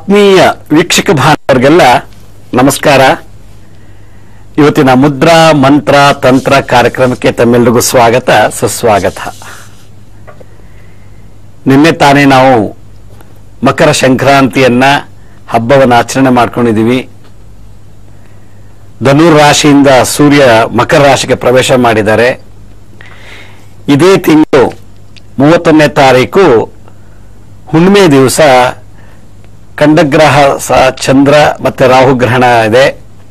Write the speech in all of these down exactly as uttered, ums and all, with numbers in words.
ಆತ್ಮೀಯ ವೀಕ್ಷಕ ಬಾಂಧವರಿಗೆಲ್ಲ ನಮಸ್ಕಾರ. ಇವತ್ತಿನ ಮುದ್ರಾ ಮಂತ್ರ ತಂತ್ರ ಕಾರ್ಯಕ್ರಮಕ್ಕೆ ತಮ್ಮೆಲ್ಲರಿಗೂ ಸ್ವಾಗತ ಸುಸ್ವಾಗತ. ನಿನ್ನೆ ತಾನೇ ನಾವು ಮಕರ ಸಂಕ್ರಾಂತಿಯನ್ನ ಹಬ್ಬವನ್ನು ಆಚರಣೆ ಮಾಡ್ಕೊಂಡಿದ್ದೀವಿ. ಧನುರ್ ರಾಶಿಯಿಂದ ಸೂರ್ಯ ಮಕರ ರಾಶಿಗೆ ಪ್ರವೇಶ ಮಾಡಿದ್ದಾರೆ. ಇದೇ ತಿಂಗಳು ಮೂವತ್ತೊಂದನೇ ತಾರೀಕು ಹುಣ್ಣಿಮೆ ದಿವಸ ಖಂಡಗ್ರಹ ಚಂದ್ರ ಮತ್ತೆ ರಾಹು ಗ್ರಹಣ ಇದೆ.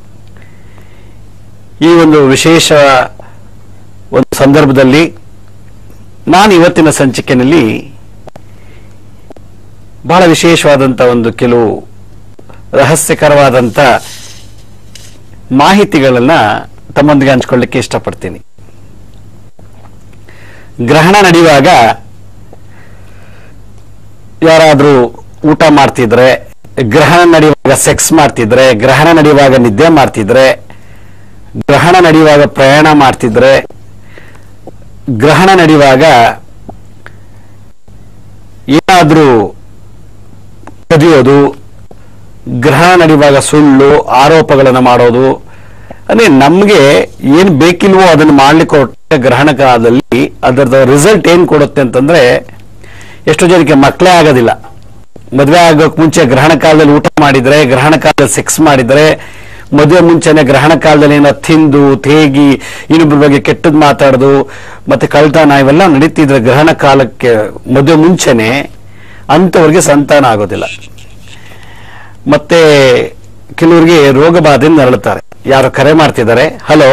ಈ ಒಂದು ವಿಶೇಷ ಒಂದು ಸಂದರ್ಭದಲ್ಲಿ ನಾನು ಇವತ್ತಿನ ಸಂಚಿಕೆಯಲ್ಲಿ ಬಹಳ ವಿಶೇಷವಾದಂಥ ಒಂದು ಕೆಲವು ರಹಸ್ಯಕರವಾದಂಥ ಮಾಹಿತಿಗಳನ್ನ ತಮ್ಮೊಂದಿಗೆ ಹಂಚಿಕೊಳ್ಳಿಕ್ಕೆ ಇಷ್ಟಪಡ್ತೀನಿ. ಗ್ರಹಣ ನಡೆಯುವಾಗ ಯಾರಾದ್ರೂ ಊಟ ಮಾಡ್ತಿದ್ರೆ, ಗ್ರಹಣ ನಡೆಯುವಾಗ ಸೆಕ್ಸ್ ಮಾಡ್ತಿದ್ರೆ, ಗ್ರಹಣ ನಡೆಯುವಾಗ ನಿದ್ದೆ ಮಾಡ್ತಿದ್ರೆ, ಗ್ರಹಣ ನಡೆಯುವಾಗ ಪ್ರಯಾಣ ಮಾಡ್ತಿದ್ರೆ, ಗ್ರಹಣ ನಡೆಯುವಾಗ ಏನಾದ್ರೂ ಕದಿಯೋದು, ಗ್ರಹಣ ನಡೆಯುವಾಗ ಸುಳ್ಳು ಆರೋಪಗಳನ್ನು ಮಾಡೋದು, ಅಂದ್ರೆ ನಮ್ಗೆ ಏನ್ ಬೇಕಿಲ್ವೋ ಅದನ್ನು ಮಾಡ್ಲಿಕ್ಕೆ ಹೊರಟ ಗ್ರಹಣ ಕಾಲದಲ್ಲಿ ಅದರದ ರಿಸಲ್ಟ್ ಏನ್ ಕೊಡುತ್ತೆ ಅಂತಂದ್ರೆ, ಎಷ್ಟೋ ಜನಕ್ಕೆ ಮಕ್ಕಳೇ ಆಗೋದಿಲ್ಲ. ಮದುವೆ ಆಗೋಕ್ ಮುಂಚೆ ಗ್ರಹಣ ಕಾಲದಲ್ಲಿ ಊಟ ಮಾಡಿದ್ರೆ, ಗ್ರಹಣ ಕಾಲದಲ್ಲಿ ಸೆಕ್ಸ್ ಮಾಡಿದ್ರೆ, ಮದುವೆ ಮುಂಚೆನೆ ಗ್ರಹಣ ಕಾಲದಲ್ಲಿ ಏನೋ ತಿಂದು ತೇಗಿ ಇನ್ನೊಬ್ಬರ ಬಗ್ಗೆ ಕೆಟ್ಟದ್ ಮಾತಾಡೋದು ಮತ್ತೆ ಕಳ್ತನ ಇವೆಲ್ಲ ನಡೀತಿದ್ರೆ ಗ್ರಹಣ ಕಾಲಕ್ಕೆ ಮದುವೆ ಮುಂಚೆನೆ ಅಂತವ್ರಿಗೆ ಸಂತಾನ ಆಗೋದಿಲ್ಲ. ಮತ್ತೆ ಕೆಲವರಿಗೆ ರೋಗ ಬಾಧೆಯಿಂದ ನರಳುತ್ತಾರೆ. ಯಾರು ಕರೆ ಮಾಡ್ತಿದ್ದಾರೆ? ಹಲೋ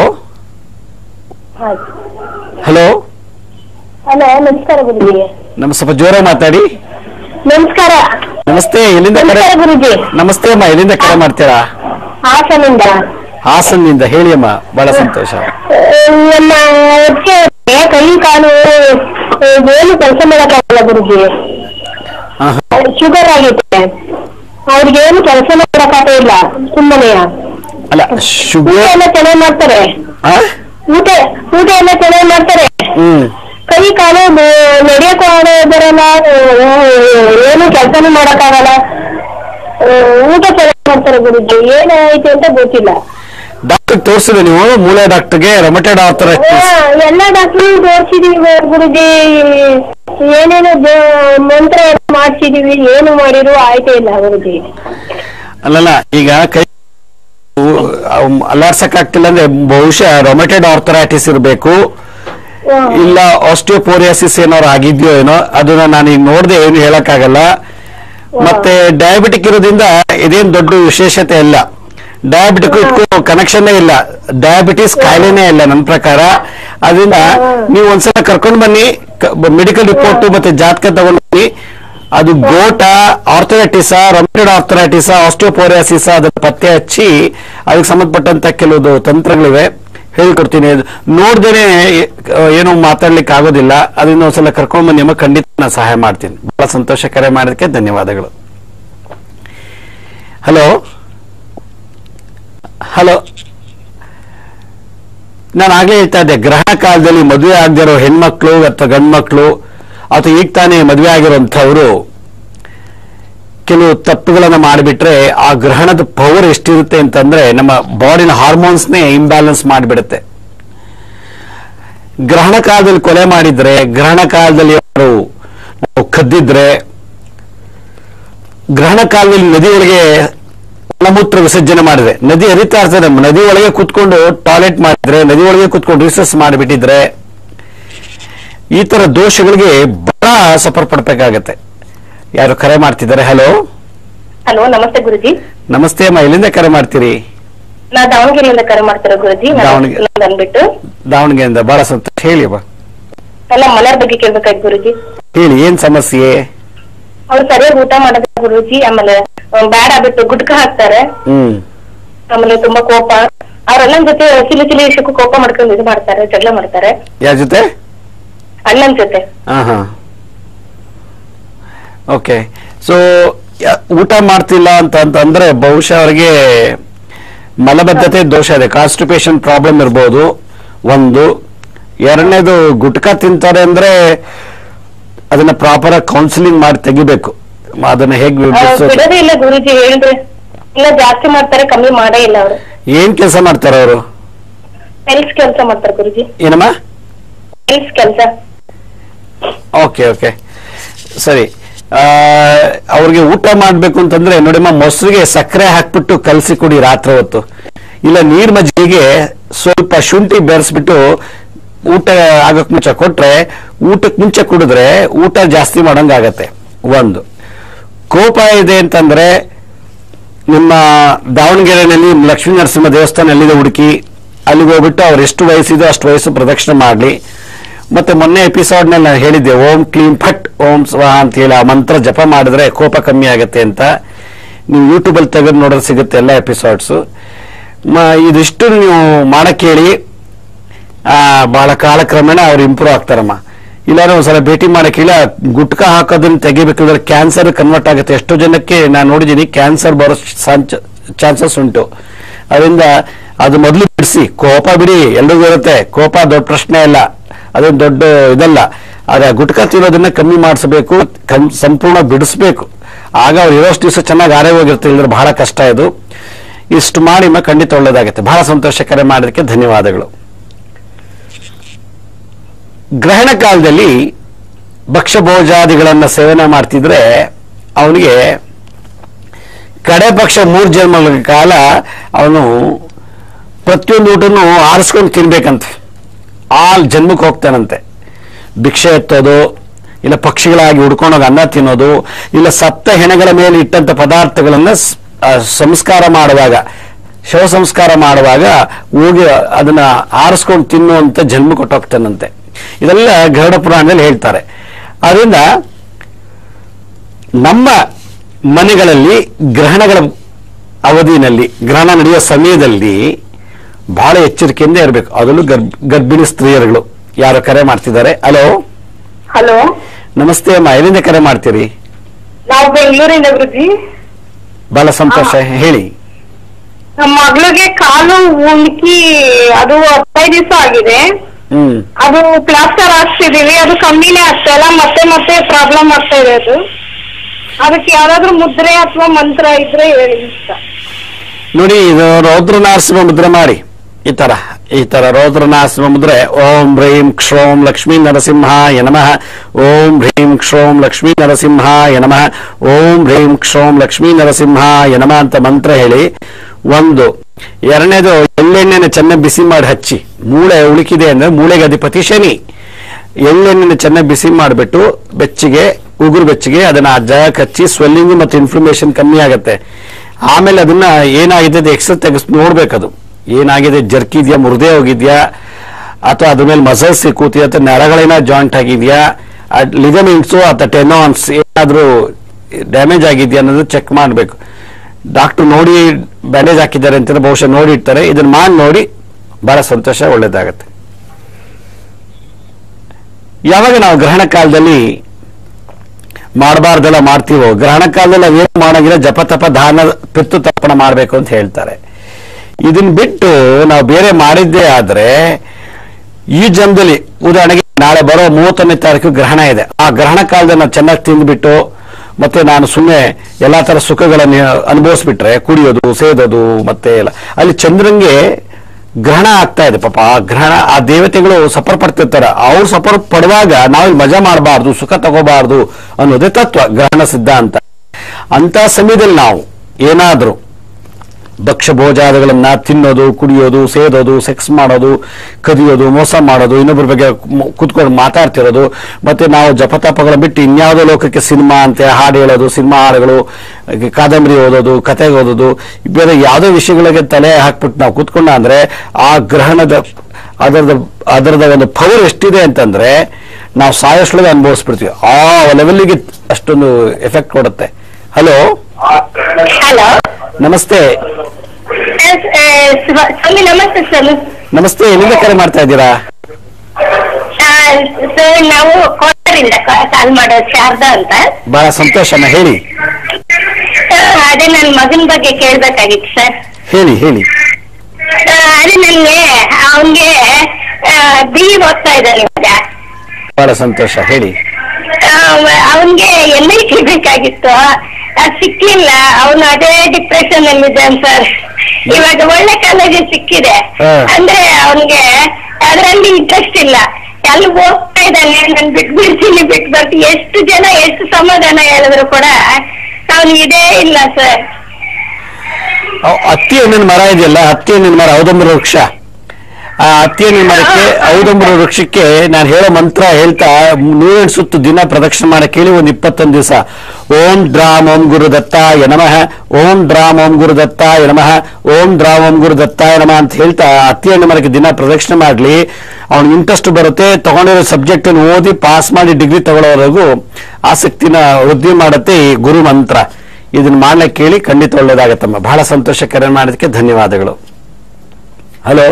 ಹಲೋ ಹಲೋ, ನಮಸ್ಕಾರ ಗುರುಜಿ. ನಮ್ ಸ್ವಲ್ಪ ಜೋರ ಮಾತಾಡಿ. ನಮಸ್ಕಾರ. ನಮಸ್ತೆ. ಎಲ್ಲಿಂದ ಕರೆ? ಗುರುಜಿ ನಮಸ್ತೆ ಅಮ್ಮ. ಎಲ್ಲಿಂದ ಕರೆ ಮಾಡ್ತೀರಾ? ಹಾಸನಿಂದ. ಹಾಸನಿಂದ. ಹೇಳಿ ಅಮ್ಮ, ಬಹಳ ಸಂತೋಷ. ನನ್ನ ಅಜ್ಜಿಗೆ ಕೈ ಕಾಲು ಏನು ಕೆಲಸ ಮಾಡಕ್ಕಾಗಲ್ಲ ಗುರುಜಿ. ಶುಗರ್ ಆಗೈತೆ, ಅವ್ರಿಗೆ ಏನು ಕೆಲಸ ಮಾಡಕ್ಕಾಗ ಇಲ್ಲ. ಸುಮ್ಮನೆ ಅಲ್ಲ, ಶುಗರ್ ಊಟ ಎಲ್ಲ ಚೆನ್ನಾಗಿ ಮಾಡ್ತಾರೆ. ಊಟ ಊಟ ಎಲ್ಲ ಚೆನ್ನಾಗಿ ಮಾಡ್ತಾರೆ. ಹ್ಮ್ ಕೈ ಕಾಲು ನಡೆಯಕ್ ಬರಲ್ಲ, ಏನು ಕೆಲಸನೂ ಮಾಡಕ್ಕಾಗಲ್ಲ. ಊಟ ಚೆನ್ನಾಗಿ ಮಾಡ್ತಾರೆ ಗುರುಜಿ. ಏನಾಯ್ತು ಅಂತ ಗೊತ್ತಿಲ್ಲ. ಡಾಕ್ಟರ್ ತೋರಿಸಿದ್ರೆ ನೀವು? ಮೂಳೆ ಡಾಕ್ಟರ್ಗೆ, ರೊಮೆಟೆಡ್ ಆತರ ಎಲ್ಲ ಡಾಕ್ಟರ್ ತೋರಿಸಿದೀವಿ ಗುರುಜಿ. ಏನೇನು ಮಂತ್ರ ಮಾಡ್ಸಿದೀವಿ, ಏನು ಮಾಡಿದ್ರು ಆಯ್ತೇ ಇಲ್ಲ ಗುರುಜಿ. ಅಲ್ಲಲ್ಲ, ಈಗ ಕೈ ಅಲ್ಲಾಡ್ಸಕ್ ಆಗ್ತಿಲ್ಲ ಅಂದ್ರೆ ಬಹುಶಃ ರೊಮೆಟೆಡ್ ಆರ್ಥರೈಟಿಸ್ ಇರಬೇಕು, ಇಲ್ಲ ಆಸ್ಟಿಯೋಪೋರಿಯಾಸಿಸ್ ಏನಾದ್ರು ಆಗಿದ್ಯೋ ಏನೋ. ಅದನ್ನ ನಾನು ಈಗ ನೋಡ್ದೆ, ಏನು ಹೇಳಕ್ ಆಗಲ್ಲ. ಮತ್ತೆ ಡಯಾಬಿಟಿಕ್ ಇರೋದ್ರಿಂದ ಇದೇನ್ ದೊಡ್ಡ ವಿಶೇಷತೆ ಇಲ್ಲ. ಡಯಾಬಿಟಿಕ್ ಇಟ್ಕೋ ಕನೆಕ್ಷನ್ ಇಲ್ಲ, ಡಯಾಬಿಟಿಸ್ ಕಾಯಿಲೆನೇ ಇಲ್ಲ ನನ್ನ ಪ್ರಕಾರ. ಅದರಿಂದ ನೀವು ಒಂದ್ಸಲ ಕರ್ಕೊಂಡ್ ಬನ್ನಿ, ಮೆಡಿಕಲ್ ರಿಪೋರ್ಟ್ ಮತ್ತೆ ಜಾತಕ ತಗೊಂಡ್ ಬನ್ನಿ. ಅದು ಗೋಟ ಆರ್ಥರೈಟಿಸ, ರೊಮೆಟೆಡ್ ಆರ್ಥರೈಟಿಸ, ಆಸ್ಟಿಯೋಪೋರಿಯಾಸಿಸ ಅದನ್ನ ಪತ್ತೆ ಹಚ್ಚಿ ಅದಕ್ಕೆ ಸಂಬಂಧಪಟ್ಟಂತ ಕೆಲವು ತಂತ್ರಗಳಿವೆ, ಹೇಳ್ಕೊಡ್ತೀನಿ. ನೋಡ್ದೇನೆ ಏನೋ ಮಾತಾಡ್ಲಿಕ್ಕೆ ಆಗೋದಿಲ್ಲ. ಅದನ್ನ ಒಂದ್ಸಲ ಕರ್ಕೊಂಡ್ ಬನ್ನಿ ಅಮ್ಮ, ಖಂಡಿತ ನಾನು ಸಹಾಯ ಮಾಡ್ತೀನಿ. ಬಹಳ ಸಂತೋಷ. ಕರೆ ಮಾಡೋದಕ್ಕೆ ಧನ್ಯವಾದಗಳು. ಹಲೋ ಹಲೋ ನಾನು ಆಗ್ಲೇ ಹೇಳ್ತಾ ಇದ್ದೆ, ಗ್ರಹಣ ಕಾಲದಲ್ಲಿ ಮದುವೆ ಆಗದಿರೋ ಹೆಣ್ಮಕ್ಳು ಅಥವಾ ಗಂಡ್ಮಕ್ಳು ಅಥವಾ ಈಗ ತಾನೇ ಮದುವೆ ಆಗಿರೋಂಥವ್ರು ಕೆಲವು ತಪ್ಪುಗಳನ್ನ ಮಾಡಿಬಿಟ್ರೆ ಆ ಗ್ರಹಣದ ಪವರ್ ಎಷ್ಟಿರುತ್ತೆ ಅಂತಂದ್ರೆ ನಮ್ಮ ಬಾಡಿನ ಹಾರ್ಮೋನ್ಸ್ನೇ ಇಂಬ್ಯಾಲೆನ್ಸ್ ಮಾಡಿಬಿಡುತ್ತೆ. ಗ್ರಹಣ ಕಾಲದಲ್ಲಿ ಕೊಲೆ ಮಾಡಿದ್ರೆ, ಗ್ರಹಣ ಕಾಲದಲ್ಲಿ ಯಾರು ಕದ್ದಿದ್ರೆ, ಗ್ರಹಣ ಕಾಲದಲ್ಲಿ ನದಿ ಒಳಗೆ ಮಲಮೂತ್ರ ವಿಸರ್ಜನೆ ಮಾಡಿದ್ರೆ, ನದಿ ಹರಿತಾ ಇರ್ತದೆ, ನದಿ ಒಳಗೆ ಕುತ್ಕೊಂಡು ಟಾಯ್ಲೆಟ್ ಮಾಡಿದ್ರೆ, ನದಿ ಒಳಗೆ ಕುತ್ಕೊಂಡು ರಿಸರ್ಚ್ ಮಾಡಿಬಿಟ್ಟಿದ್ರೆ, ಈ ತರ ದೋಷಗಳಿಗೆ ಬಹಳ ಸಫರ್ ಪಡ್ಬೇಕಾಗತ್ತೆ. ಯಾರು ಕರೆ ಮಾಡ್ತಿದ್ದಾರೆ? ಹಲೋ ಹಲೋ, ನಮಸ್ತೆ ಗುರುಜಿ. ನಮಸ್ತೆ ಅಮ್ಮ. ಎಲ್ಲಿಂದ ಕರೆ ಮಾಡ್ತೀರಿ? ನಾ ದಾವಣಗೆರೆಯಿಂದ ಕರೆ ಮಾಡ್ತಿರೋ ಗುರುಜಿ. ಅಂದ್ಬಿಟ್ಟು ದಾವಣಗೆರೆಯಿಂದ. ಬಹಳ ಸಂತೋಷ. ಹೇಳಿ ಅಮ್ಮ. ಎಲ್ಲ ಮನೆಯವ್ರ ಬಗ್ಗೆ ಕೇಳ್ಬೇಕಾಯ್ತು ಗುರುಜಿ. ಹೇಳಿ, ಏನ್ ಸಮಸ್ಯೆ? ಅವ್ರು ಸರಿಯಾಗಿ ಊಟ ಮಾಡೋದ ಗುರುಜಿ. ಆಮೇಲೆ ಬ್ಯಾಡ್ ಆಗ್ಬಿಟ್ಟು ಗುಟ್ಕ ಹಾಕ್ತಾರೆ. ಹ್ಮ್ ಆಮೇಲೆ ತುಂಬಾ ಕೋಪ. ಅವ್ರಣ್ಣನ ಜೊತೆ ಸಿಲಿ ಸಿಲಿ ವಿಷಯಕ್ಕೂ ಕೋಪ ಮಾಡ್ಕೊಂಡು ಇದು ಮಾಡ್ತಾರೆ, ಜಗಳ ಮಾಡ್ತಾರೆ. ಯಾರ ಜೊತೆ? ಅಣ್ಣನ ಜೊತೆ. ಹಾ ಹಾ ಓಕೆ. ಸೊ ಊಟ ಮಾಡ್ತಿಲ್ಲ ಅಂತ ಅಂತಂದ್ರೆ ಬಹುಶಃ ಅವ್ರಿಗೆ ಮಲಬದ್ಧತೆ ದೋಷ ಇದೆ, ಕಾನ್ಸ್ಟಿಪೇಷನ್ ಪ್ರಾಬ್ಲಮ್ ಇರ್ಬೋದು ಒಂದು. ಎರಡನೇದು ಗುಟ್ಕಾ ತಿಂತಾರೆ ಅಂದ್ರೆ ಅದನ್ನ ಪ್ರಾಪರ್ ಆಗಿ ಕೌನ್ಸಿಲಿಂಗ್ ಮಾಡಿ ತೆಗಿಬೇಕು. ಅದನ್ನ ಹೇಗ್ ಬಿಡಿಸೋದು? ಬಿಡೋದೇ ಇಲ್ಲ ಗುರುಜಿ, ಹೇಳಿದ್ರೆ ಇಲ್ಲ ಜಾಸ್ತಿ ಮಾಡ್ತಾರೆ, ಕಮ್ಮಿ ಮಾಡೇ ಇಲ್ಲ ಅವರು. ಏನ್ ಕೆಲಸ ಮಾಡ್ತಾರ ಅವರು? ಸೆಲ್ಸ್ ಕೆಲಸ ಮಾಡ್ತಾರೆ ಗುರುಜಿ. ಏನಮ್ಮ? ಸೆಲ್ಸ್ ಕೆಲಸ. ಓಕೆ ಓಕೆ ಸರಿ. ಅವ್ರಿಗೆ ಊಟ ಮಾಡ್ಬೇಕು ಅಂತಂದ್ರೆ ನೋಡಿಮ್ಮ, ಮೊಸರಿಗೆ ಸಕ್ಕರೆ ಹಾಕ್ಬಿಟ್ಟು ಕಲಸಿ ಕುಡಿ ರಾತ್ರಿ ಹೊತ್ತು, ಇಲ್ಲ ನೀರ್ ಮಜ್ಜಿಗೆಗೆ ಸ್ವಲ್ಪ ಶುಂಠಿ ಬೆರೆಸ್ಬಿಟ್ಟು ಊಟ ಆಗಕ್ ಮುಂಚೆ ಕೊಟ್ರೆ, ಊಟಕ್ಕೆ ಮುಂಚೆ ಕುಡಿದ್ರೆ ಊಟ ಜಾಸ್ತಿ ಮಾಡಂಗಾಗತ್ತೆ. ಒಂದು ಕೋಪ ಇದೆ ಅಂತಂದ್ರೆ ನಿಮ್ಮ ದಾವಣಗೆರೆಯಲ್ಲಿ ಲಕ್ಷ್ಮೀ ನರಸಿಂಹ ದೇವಸ್ಥಾನ ಎಲ್ಲಿದೆ ಹುಡುಕಿ ಅಲ್ಲಿಗೆ ಹೋಗ್ಬಿಟ್ಟು ಅವ್ರು ಎಷ್ಟು ವಯಸ್ಸಿದೆ ಅಷ್ಟು ವಯಸ್ಸು ಪ್ರದಕ್ಷಿಣೆ ಮಾಡ್ಲಿ. ಮತ್ತೆ ಮೊನ್ನೆ ಎಪಿಸೋಡ್ ನಲ್ಲಿ ನಾನು ಹೇಳಿದ್ದೆ ಓಂ ಕ್ಲೀಂ ಫಟ್ ಓಂ ಸ್ವಾಹ ಅಂತ ಹೇಳಿ ಆ ಮಂತ್ರ ಜಪ ಮಾಡಿದ್ರೆ ಕೋಪ ಕಮ್ಮಿ ಆಗುತ್ತೆ ಅಂತ. ನೀವು ಯೂಟ್ಯೂಬ್ ಅಲ್ಲಿ ತೆಗೆದು ನೋಡೋದು ಸಿಗುತ್ತೆ ಎಲ್ಲ ಎಪಿಸೋಡ್ಸ್. ಇದಿಷ್ಟು ನೀವು ಮಾಡಕ್ ಹೇಳಿ ಆ ಬಹಳ ಕಾಲಕ್ರಮೇಣ ಅವ್ರು ಇಂಪ್ರೂವ್ ಆಗ್ತಾರಮ್ಮ. ಇಲ್ಲಾಂದ್ರೆ ಒಂದ್ಸಲ ಭೇಟಿ ಮಾಡಕ್ ಹೇಳಿ ಗುಟ್ಕ ಹಾಕೋದನ್ನ ತೆಗಿಬೇಕಂದ್ರೆ ಕ್ಯಾನ್ಸರ್ ಕನ್ವರ್ಟ್ ಆಗುತ್ತೆ. ಎಷ್ಟೋ ಜನಕ್ಕೆ ನಾನು ನೋಡಿದ್ದೀನಿ ಕ್ಯಾನ್ಸರ್ ಬರೋ ಚಾನ್ಸಸ್ ಉಂಟು. ಅದರಿಂದ ಅದು ಮೊದಲು ಬಿಡಿಸಿ, ಕೋಪ ಬಿಡಿ, ಎಲ್ರಿಗೂ ಇರುತ್ತೆ ಕೋಪ, ದೊಡ್ಡ ಪ್ರಶ್ನೆ ಇಲ್ಲ, ಅದೊಂದು ದೊಡ್ಡ ಇದಲ್ಲ. ಆದ್ರೆ ಗುಟ್ಕ ತಿನ್ನೋದನ್ನ ಕಮ್ಮಿ ಮಾಡಿಸಬೇಕು, ಸಂಪೂರ್ಣ ಬಿಡಿಸ್ಬೇಕು. ಆಗ ಅವ್ರು ಇರೋಷ್ಟು ದಿವಸ ಚೆನ್ನಾಗಿ ಆರೋಗ್ಯವಾಗಿರುತ್ತೆ, ಇಲ್ಲದ್ರೆ ಬಹಳ ಕಷ್ಟ ಇದು. ಇಷ್ಟು ಮಾಡಿ ಖಂಡಿತ ಒಳ್ಳೇದಾಗುತ್ತೆ. ಬಹಳ ಸಂತೋಷ, ಕರೆ ಮಾಡೋದಕ್ಕೆ ಧನ್ಯವಾದಗಳು. ಗ್ರಹಣ ಕಾಲದಲ್ಲಿ ಭಕ್ಷ್ಯಭೋಜಾದಿಗಳನ್ನ ಸೇವನೆ ಮಾಡ್ತಿದ್ರೆ ಅವನಿಗೆ ಕಡೆ ಪಕ್ಷ ಮೂರು ಜನ್ಮಗಳ ಕಾಲ ಅವನು ಪ್ರತಿಯೊಂದು ಊಟನು ಆರಿಸ್ಕೊಂಡು ತಿನ್ಬೇಕಂತೆ. ಆ ಜನ್ಮಕ್ಕೆ ಹೋಗ್ತಾನಂತೆ. ಭಿಕ್ಷೆ ಎತ್ತೋದು, ಇಲ್ಲ ಪಕ್ಷಿಗಳಾಗಿ ಹುಡ್ಕೊಂಡೋಗಿ ಅನ್ನ ತಿನ್ನೋದು, ಇಲ್ಲ ಸತ್ತ ಹೆಣಗಳ ಮೇಲೆ ಇಟ್ಟಂತ ಪದಾರ್ಥಗಳನ್ನ ಸಂಸ್ಕಾರ ಮಾಡುವಾಗ, ಶವ ಸಂಸ್ಕಾರ ಮಾಡುವಾಗ ಹೋಗಿ ಅದನ್ನ ಆರಿಸ್ಕೊಂಡು ತಿನ್ನುವಂತ ಜನ್ಮ ಕೊಟ್ಟೋಗ್ತಾನಂತೆ. ಇದೆಲ್ಲ ಗರುಡ ಪುರಾಣದಲ್ಲಿ ಹೇಳ್ತಾರೆ. ಅದರಿಂದ ನಮ್ಮ ಮನೆಗಳಲ್ಲಿ ಗ್ರಹಣಗಳ ಅವಧಿನಲ್ಲಿ, ಗ್ರಹಣ ನಡೆಯುವ ಸಮಯದಲ್ಲಿ ಬಹಳ ಎಚ್ಚರಿಕೆಯಿಂದ ಇರಬೇಕು. ಅದರಲ್ಲೂ ಗರ್ಭ ಗರ್ಭಿಣಿ ಸ್ತ್ರೀಯರುಗಳು. ಯಾರು ಕರೆ ಮಾಡ್ತಿದ್ದಾರೆ? ಹಲೋ ಹಲೋ, ನಮಸ್ತೆ ಅಮ್ಮ, ಎಲ್ಲಿಂದ ಕರೆ ಮಾಡ್ತೀರಿ? ನಾವು ಬೆಂಗಳೂರಿಂದ ಗುರುಜಿ. ಬಹಳ ಸಂತೋಷ, ಹೇಳಿ. ನಮ್ಮ ಮಗಳಿಗೆ ಕಾಲು ಉಳುಕಿ ಅದು ಹದಿನೈದು ದಿವಸ ಆಗಿದೆ. ಹ್ಮ್ ಅದು ಪ್ಲಾಸ್ಟರ್ ಹಾಕ್ತಿದೀವಿ, ಅದು ಕಮ್ಮಿನೇ ಆಗ್ತಾ ಇಲ್ಲ, ಮತ್ತೆ ಮತ್ತೆ ಪ್ರಾಬ್ಲಮ್ ಆಗ್ತಾ ಇದೆ. ಅದು ಅದಕ್ಕೆ ಯಾವ್ದಾದ್ರು ಮುದ್ರೆ ಅಥವಾ ಮಂತ್ರ ಇದ್ರೆ ಹೇಳಿ ಇಷ್ಟ. ನೋಡಿ, ಇದು ರೌದ್ರನಾರಸಿಂಹ ಮುದ್ರೆ ಮಾಡಿ. ಈ ತರ ಈ ತರ ರೌದ್ರನಾರಸಿಂಹ ಮುದ್ರೆ, ಓಂ ಹ್ರೀಂ ಕ್ಷೋಂ ಲಕ್ಷ್ಮೀ ನರಸಿಂಹಾಯ ನಮಃ, ಓಂ ಹ್ರೀಂ ಕ್ಷೋಂ ಲಕ್ಷ್ಮೀ ನರಸಿಂಹಾಯ ನಮಃ, ಓಂ ಹ್ರೀಂ ಕ್ಷೋಂ ಲಕ್ಷ್ಮೀ ನರಸಿಂಹಾಯ ನಮಃ ಅಂತ ಮಂತ್ರ ಹೇಳಿ. ಒಂದು. ಎರಡನೇದು, ಎಳ್ಳೆಣ್ಣೆನ ಚೆನ್ನಾಗಿ ಬಿಸಿ ಮಾಡಿ ಹಚ್ಚಿ. ಮೂಳೆ ಉಳುಕಿದೆ ಅಂದ್ರೆ ಮೂಳೆಗೆ ಅಧಿಪತಿ ಶನಿ. ಎಳ್ಳೆಣ್ಣೆನ ಚೆನ್ನಾಗಿ ಬಿಸಿ ಮಾಡಿಬಿಟ್ಟು ಬೆಚ್ಚಿಗೆ, ಉಗುರು ಬೆಚ್ಚಿಗೆ ಅದನ್ನ ಆ ಜಾಗಕ್ಕೆ ಹಚ್ಚಿ, ಸ್ವೆಲ್ಲಿಂಗ್ ಮತ್ತು ಇನ್ಫ್ಲಮೇಷನ್ ಕಮ್ಮಿ ಆಗುತ್ತೆ. ಆಮೇಲೆ ಅದನ್ನ ಏನಾಗಿದೆ ಎಕ್ಸ್ರೇ ತೆಗೆಸ್ ನೋಡ್ಬೇಕದು ಏನಾಗಿದೆ, ಜರ್ಕಿದ್ಯಾ, ಮುರಿದೇ ಹೋಗಿದ್ಯಾ, ಅಥವಾ ಅದ್ರ ಮೇಲೆ ಮಸಲ್ಸ್ ಕೂತಿದೆ, ಅಥವಾ ನರಗಳೇನ ಜಾಯಿಂಟ್ ಆಗಿದ್ಯಾ, ಲಿಗಮೆಂಟ್ಸು ಅಥವಾ ಟೆನಾನ್ಸ್ ಏನಾದ್ರೂ ಡ್ಯಾಮೇಜ್ ಆಗಿದ್ಯಾ ಅನ್ನೋದು ಚೆಕ್ ಮಾಡಬೇಕು. ಡಾಕ್ಟರ್ ನೋಡಿ ಬ್ಯಾಂಡೇಜ್ ಹಾಕಿದ್ದಾರೆ ಅಂತ ಬಹುಶಃ ನೋಡಿ ಇಡ್ತಾರೆ. ಇದನ್ನ ಮಾಡಿ ನೋಡಿ, ಬಹಳ ಸಂತೋಷ, ಒಳ್ಳೇದಾಗತ್ತೆ. ಯಾವಾಗ ನಾವು ಗ್ರಹಣ ಕಾಲದಲ್ಲಿ ಮಾಡಬಾರ್ದೆಲ್ಲ ಮಾಡ್ತೀವೋ, ಗ್ರಹಣ ಕಾಲದಲ್ಲಿ ಅವೇನು ಮಾಡೋಂಗಿಲ್ಲ, ಜಪ ತಪ ದಾನ ಪಿತೃ ತರ್ಪಣ ಮಾಡಬೇಕು ಅಂತ ಹೇಳ್ತಾರೆ. ಇದನ್ನ ಬಿಟ್ಟು ನಾವು ಬೇರೆ ಮಾಡಿದ್ದೇ ಆದ್ರೆ ಈ ಜನ್ಮದಲ್ಲಿ, ಉದಾಹರಣೆಗೆ ನಾಳೆ ಬರೋ ಮೂವತ್ತೊಂದನೇ ತಾರೀಕು ಗ್ರಹಣ ಇದೆ. ಆ ಗ್ರಹಣ ಕಾಲದಲ್ಲಿ ನಾವು ಚೆನ್ನಾಗಿ ತಿಂದ್ಬಿಟ್ಟು ಮತ್ತೆ ನಾನು ಸುಮ್ಮನೆ ಎಲ್ಲಾ ತರ ಸುಖಗಳನ್ನು ಅನುಭವಿಸ್ಬಿಟ್ರೆ, ಕುಡಿಯೋದು, ಸೇದೋದು, ಮತ್ತೆ ಎಲ್ಲ ಅಲ್ಲಿ ಚಂದ್ರಂಗೆ ಗ್ರಹಣ ಆಗ್ತಾ ಇದೆ. ಪಾಪ ಆ ಗ್ರಹಣ, ಆ ದೇವತೆಗಳು ಸಫರ್ ಪಡ್ತಿರ್ತಾರೆ. ಅವ್ರು ಸಫರ್ ಪಡುವಾಗ ನಾವು ಮಜಾ ಮಾಡಬಾರ್ದು, ಸುಖ ತಗೋಬಾರ್ದು ಅನ್ನೋದೇ ತತ್ವ, ಗ್ರಹಣ ಸಿದ್ಧಾಂತ. ಅಂತ ಸಮಯದಲ್ಲಿ ನಾವು ಏನಾದ್ರೂ ಭಕ್ಷ್ಯ ಭೋಜಾದಿಗಳನ್ನ ತಿನ್ನೋದು, ಕುಡಿಯೋದು, ಸೇದೋದು, ಸೆಕ್ಸ್ ಮಾಡೋದು, ಕದಿಯೋದು, ಮೋಸ ಮಾಡೋದು, ಇನ್ನೊಬ್ಬರ ಬಗ್ಗೆ ಕುತ್ಕೊಂಡು ಮಾತಾಡ್ತಿರೋದು, ಮತ್ತೆ ನಾವು ಜಪತಪಗಳ ಬಿಟ್ಟು ಇನ್ಯಾವುದೋ ಲೋಕಕ್ಕೆ ಸಿನಿಮಾ ಅಂತ ಹಾಡು ಹೇಳೋದು, ಸಿನಿಮಾ ಹಾಡುಗಳು, ಕಾದಂಬರಿ ಓದೋದು, ಕತೆ ಓದೋದು, ಬೇರೆ ಯಾವುದೋ ವಿಷಯಗಳಿಗೆ ತಲೆ ಹಾಕ್ಬಿಟ್ಟು ನಾವು ಕುತ್ಕೊಂಡ ಅಂದ್ರೆ ಆ ಗ್ರಹಣದ ಅದರದ ಅದರದ ಒಂದು ಪವರ್ ಎಷ್ಟಿದೆ ಅಂತಂದ್ರೆ ನಾವು ಸಾಯೋಷ್ಟ್ರೊಳಗೆ ಅನುಭವಿಸ್ಬಿಡ್ತೀವಿ. ಆ ಲೆವೆಲ್ಗೆ ಅಷ್ಟೊಂದು ಎಫೆಕ್ಟ್ ಕೊಡುತ್ತೆ. ಹಲೋ ಹಲೋ, ನಮಸ್ತೆ. ಸ್ವಾಮಿ ನಮಸ್ತೆ. ಸ್ವಾಮಿ ನಮಸ್ತೆ, ಎಲ್ಲಿಂದ ಕರೆ ಮಾಡ್ತಾ ಇದ್ದೀರಾ? ಸರ್, ನಾವು ಕೋಲಾರಿಂದ ಕಾಲ್ ಮಾಡೋದು, ಶಾರದಾ ಅಂತ. ಬಹಳ ಸಂತೋಷನ, ಹೇಳಿ. ಅದೇ ನನ್ನ ಮಗನ ಬಗ್ಗೆ ಕೇಳ್ಬೇಕಾಗಿತ್ತು ಸರ್. ಹೇಳಿ ಹೇಳಿ. ಅದೇ ನನ್ಗೆ ಅವನ್ಗೆ ಬಿ ಓದ್ತಾ ಇದ್ದಾನೆ ಇವಾಗ. ಬಹಳ ಸಂತೋಷ, ಹೇಳಿ. ಅವನ್ಗೆ ಎಲ್ ಐ ಸಿ ಬೇಕಾಗಿತ್ತು, ಅದ್ ಸಿಕ್ಕಿಲ್ಲ. ಅವನು ಅದೇ ಡಿಪ್ರೆಷನ್ ಅಲ್ಲಿದ್ದಾನೆ ಸರ್. ಇವಾಗ ಒಳ್ಳೆ ಕಾಲೇಜ್ ಸಿಕ್ಕಿದೆ ಅಂದ್ರೆ ಅವನ್ಗೆ ಅದ್ರಲ್ಲಿ ಇಂಟ್ರೆಸ್ಟ್ ಇಲ್ಲ. ಅಲ್ಲಿ ಹೋಗ್ತಾ ಇದ್ದಾನೆ, ನನ್ ಬಿಟ್ ಬಿಡ್ತೀನಿ ಬಿಟ್ ಬರ್ತೀನಿ. ಎಷ್ಟು ಜನ ಎಷ್ಟು ಸಮಾಧಾನ ಹೇಳಿದ್ರು ಕೂಡ ಅವನು ಇದೇ ಇಲ್ಲ ಸರ್. ಹತ್ತಿ ಹಣ್ಣಿನ ಮರ ಇದೆಯಲ್ಲ, ಹತ್ತಿ ಹಣ್ಣಿನ ಮರ ಔದಂಬರ ವೃಕ್ಷ, ಆ ಹತ್ತಿ ಹಣ್ಣಿನ ಮರಕ್ಕೆ ಔದಂಬರ ವೃಕ್ಷಕ್ಕೆ ನಾನು ಹೇಳೋ ಮಂತ್ರ ಹೇಳ್ತಾ ನೂರೆಂಟು ಸುತ್ತು ದಿನ ಪ್ರದಕ್ಷಿಣೆ ಮಾಡಕ್ಕೆ ಹೇಳಿ ಒಂದು ಇಪ್ಪತ್ತೊಂದು ದಿವಸ ಓಂ ಡ್ರಾಮ್ ಓಂ ಗುರು ದತ್ತಾಯ ನಮಃ, ಓಂ ಡ್ರಾಮ್ ಓಂ ಗುರು ದತ್ತಾಯ ನಮಃ, ಓಂ ಡ್ರಾಮ್ ಓಂ ಗುರು ದತ್ತಾಯ ನಮಃ ಅಂತ ಹೇಳ್ತಾ ಹತ್ತಿ ಹಣ್ಣು ಮರಕ್ಕೆ ದಿನ ಪ್ರದಕ್ಷಿಣೆ ಮಾಡ್ಲಿ. ಅವ್ನಿಗೆ ಇಂಟ್ರೆಸ್ಟ್ ಬರುತ್ತೆ, ತಗೊಂಡಿರೋ ಸಬ್ಜೆಕ್ಟ್ ಅನ್ನು ಓದಿ ಪಾಸ್ ಮಾಡಿ ಡಿಗ್ರಿ ತಗೊಳ್ಳೋವರೆಗೂ ಆಸಕ್ತಿನ ವೃದ್ಧಿ ಮಾಡುತ್ತೆ ಈ ಗುರು ಮಂತ್ರ. ಇದನ್ನ ಮಾಡ್ಲಿಕ್ಕೆ ಕೇಳಿ ಖಂಡಿತ ಒಳ್ಳೇದಾಗತ್ತಮ್ಮ. ಬಹಳ ಸಂತೋಷ, ಕರೆ ಮಾಡೋದಕ್ಕೆ ಧನ್ಯವಾದಗಳು. ಹಲೋ.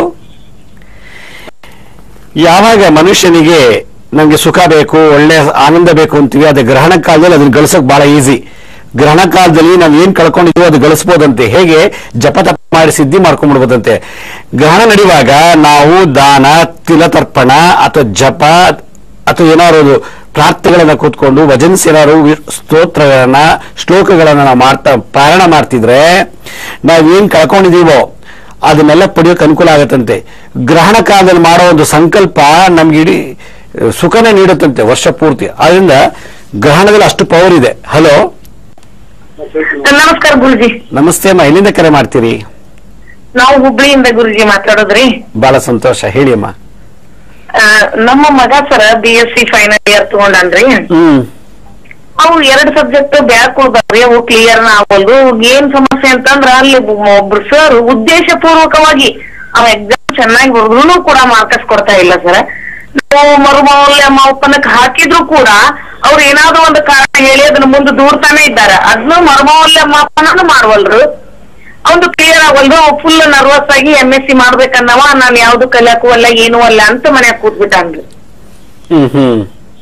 ಯಾವಾಗ ಮನುಷ್ಯನಿಗೆ ನಮ್ಗೆ ಸುಖ ಬೇಕು, ಒಳ್ಳೆ ಆನಂದ ಬೇಕು ಅಂತೀವಿ, ಅದೇ ಗ್ರಹಣ ಕಾಲದಲ್ಲಿ ಅದನ್ನ ಗಳಿಸೋಕೆ ಬಹಳ ಈಸಿ. ಗ್ರಹಣ ಕಾಲದಲ್ಲಿ ನಾವು ಏನ್ ಕಳ್ಕೊಂಡಿದ್ವಿ ಅದು ಗಳಿಸಬಹುದಂತೆ. ಹೇಗೆ ಜಪ ತಪ ಮಾಡಿ ಸಿದ್ಧಿ ಮಾಡ್ಕೊಂಡ್ಬಿಡ್ಬೋದಂತೆ. ಗ್ರಹಣ ನಡೆಯುವಾಗ ನಾವು ದಾನ, ತಿಲತರ್ಪಣ ಅಥವಾ ಜಪ ಅಥವಾ ಏನಾದ್ರು ಪ್ರಾರ್ಥನೆಗಳನ್ನ ಕೂತ್ಕೊಂಡು ವಜನ್ಸ್ ಏನಾದ್ರು ಸ್ತೋತ್ರಗಳನ್ನ ಶ್ಲೋಕಗಳನ್ನ ನಾವು ಮಾಡ್ತಾ ಪಾರಾಯಣ ಮಾಡ್ತಿದ್ರೆ ನಾವೇನ್ ಕಳ್ಕೊಂಡಿದೀವೋ ಅದನ್ನೆಲ್ಲ ಪಡೆಯೋಕೆ ಅನುಕೂಲ ಆಗತ್ತಂತೆ. ಗ್ರಹಣ ಕಾಲದಲ್ಲಿ ಮಾಡೋ ಒಂದು ಸಂಕಲ್ಪ ನಮ್ಗೆ ಇಡೀ ಸುಖನೇ ನೀಡುತ್ತಂತೆ ವರ್ಷ ಪೂರ್ತಿ. ಅದರಿಂದ ಗ್ರಹಣದಲ್ಲಿ ಅಷ್ಟು ಪವರ್ ಇದೆ. ಹಲೋ. ನಮಸ್ಕಾರ ಗುರುಜಿ. ನಮಸ್ತೆ ಅಮ್ಮ, ಎಲ್ಲಿಂದ ಕರೆ ಮಾಡ್ತೀರಿ? ನಾವು ಹುಬ್ಳಿಯಿಂದ ಗುರುಜಿ ಮಾತಾಡೋದ್ರಿ. ಬಹಳ ಸಂತೋಷ, ಹೇಳಿ ಅಮ್ಮ. ನಮ್ಮ ಮಗ sir B S C final year ತಗೊಂಡನ್ರಿ. ಹ್ಮ್ ಅವು ಎರಡ್ ಸಬ್ಜೆಕ್ಟ್ ಬ್ಯಾಕ್ ಉಳ್ದಾವ್ರಿ, ಅವು ಕ್ಲಿಯರ್ ನ ಆಗೋಲ್ದು. ಏನ್ ಸಮಸ್ಯೆ ಅಂತಂದ್ರ ಅಲ್ಲಿ ಒಬ್ರು ಸರ್ ಉದ್ದೇಶ ಪೂರ್ವಕವಾಗಿ ಅವ ಎಕ್ಸಾಮ್ ಚೆನ್ನಾಗಿ ಬರೆದ್ರು ಕೂಡ ಮಾರ್ಕಸ್ ಕೊಡ್ತಾ ಇಲ್ಲ ಸರ್. ನಾವು ಮರುಮೌಲ್ಯ ಮಾಪನಕ್ಕೆ ಹಾಕಿದ್ರು ಕೂಡ ಅವ್ರು ಏನಾದ್ರು ಒಂದು ಕಾರಣ ಹೇಳಿ ಅದನ್ನ ಮುಂದೆ ದೂಡ್ತಾನೆ ಇದ್ದಾರೆ. ಅದನ್ನು ಮರುಮೌಲ್ಯ ಮಾಪನನು ಮಾಡವಲ್ರು. ಅವ್ನು ಕ್ಲಿಯರ್ ಆಗಲ್ದು. ಫುಲ್ ನರ್ವಸ್ ಆಗಿ ಎಂ ಎಸ್ ಸಿ ಮಾಡ್ಬೇಕನ್ನವ, ನಾನ್ ಯಾವ್ದು ಕಲಿಯಕ್ಕೂ ಅಲ್ಲ ಏನೂ ಅಲ್ಲ ಅಂತ ಮನ್ಯಾಗ ಕೂತ್ಬಿಟ್ಟನ್ರಿ. ಹ್ಮ್ ಹ್ಮ್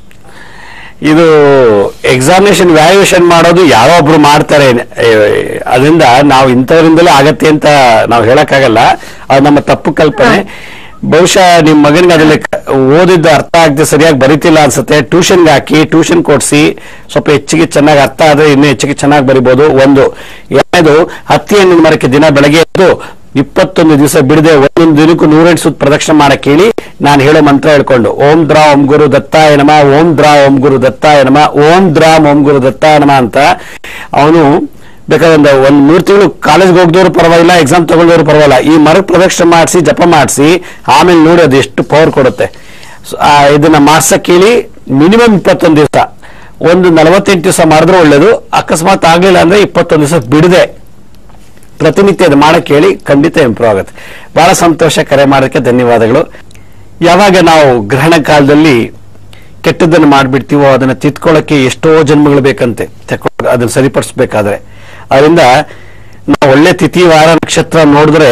ಇದು ಎಕ್ಸಾಮಿನೇಷನ್ ವ್ಯಾಲ್ಯೂಯೇಷನ್ ಮಾಡೋದು ಯಾರೋ ಒಬ್ರು ಮಾಡ್ತಾರೆ. ಅದರಿಂದ ನಾವು ಇಂಥವರಿಂದಲೇ ಆಗತ್ತೆ ಅಂತ ನಾವು ಹೇಳಕ್ಕಾಗಲ್ಲ. ಅದು ನಮ್ಮ ತಪ್ಪು ಕಲ್ಪನೆ. ಬಹುಶಃ ನಿಮ್ ಮಗನಿಗೆ ಅದ್ರಲ್ಲಿ ಓದಿದ್ದು ಅರ್ಥ ಆಗದೆ ಸರಿಯಾಗಿ ಬರೀತಿಲ್ಲ ಅನ್ಸುತ್ತೆ. ಟ್ಯೂಷನ್ಗೆ ಹಾಕಿ ಟ್ಯೂಷನ್ ಕೊಡ್ಸಿ ಸ್ವಲ್ಪ ಹೆಚ್ಚಿಗೆ ಚೆನ್ನಾಗಿ ಅರ್ಥ ಆದ್ರೆ ಇನ್ನೂ ಹೆಚ್ಚಿಗೆ ಚೆನ್ನಾಗಿ ಬರಿಬಹುದು. ಒಂದು ಎರಡನೇದು ಹತ್ತಿ ಹಣ್ಣಿನ ಮರಕ್ಕೆ ದಿನ ಬೆಳಗ್ಗೆ ಎದ್ದು ಇಪ್ಪತ್ತೊಂದು ದಿವಸ ಬಿಡದೆ ಒಂದೊಂದು ದಿನಕ್ಕೂ ನೂರೆಂಟು ಸುತ್ತ ಪ್ರದಕ್ಷಿಣೆ ಮಾಡಕ್ ಹೇಳಿ ನಾನು ಹೇಳೋ ಮಂತ್ರ ಹೇಳ್ಕೊಂಡು ಓಂ ದ್ರಾ ಓಂ ಗುರು ದತ್ತಾಯ ನಮ, ಓಂ ದ್ರಾ ಓಂ ಗುರು ದತ್ತಾಯ ನಮ, ಓಂ ದ್ರಾಮ್ ಓಂ ಗುರು ದತ್ತಾಯ ನಮ ಅಂತ ಅವನು ಬೇಕಾದ್ರೆ ಒಂದು ಒಂದ್ ಮೂರ್ ತಿಂಗಳು ಕಾಲೇಜ್ಗೆ ಹೋಗ್ದವ್ರು ಪರವಾಗಿಲ್ಲ, ಎಕ್ಸಾಮ್ ತಗೊಂಡವ್ರು ಪರವಾಗಿಲ್ಲ, ಈ ಮರ ಪ್ರದಕ್ಷಿಣೆ ಮಾಡಿಸಿ ಜಪ ಮಾಡಿಸಿ ಆಮೇಲೆ ನೋಡಿ ಅದು ಎಷ್ಟು ಪವರ್ ಕೊಡುತ್ತೆ. ಇದನ್ನ ಮಾಡ್ಸಕ್ ಹೇಳಿ ಮಿನಿಮಮ್ ಇಪ್ಪತ್ತೊಂದು ದಿವಸ, ಒಂದು ನಲವತ್ತೆಂಟು ದಿವಸ ಮಾಡಿದ್ರೆ ಒಳ್ಳೇದು. ಅಕಸ್ಮಾತ್ ಆಗ್ಲಿಲ್ಲ ಅಂದ್ರೆ ಇಪ್ಪತ್ತೊಂದು ದಿವಸ ಬಿಡದೆ ಪ್ರತಿನಿತ್ಯ ಅದು ಮಾಡಕ್ ಹೇಳಿ ಖಂಡಿತ ಇಂಪ್ರೂವ್ ಆಗುತ್ತೆ. ಬಹಳ ಸಂತೋಷ, ಕರೆ ಮಾಡೋದಕ್ಕೆ ಧನ್ಯವಾದಗಳು. ಯಾವಾಗ ನಾವು ಗ್ರಹಣ ಕಾಲದಲ್ಲಿ ಕೆಟ್ಟದ್ದನ್ನು ಮಾಡ್ಬಿಡ್ತೀವೋ ಅದನ್ನ ತಿದ್ಕೊಳ್ಳಕ್ಕೆ ಎಷ್ಟೋ ಜನ್ಮಗಳು ಬೇಕಂತೆ ಅದನ್ನ ಸರಿಪಡಿಸ್ಬೇಕಾದ್ರೆ. ಅದರಿಂದ ನಾವು ಒಳ್ಳೆ ತಿಥಿ ವಾರ ನಕ್ಷತ್ರ ನೋಡಿದ್ರೆ,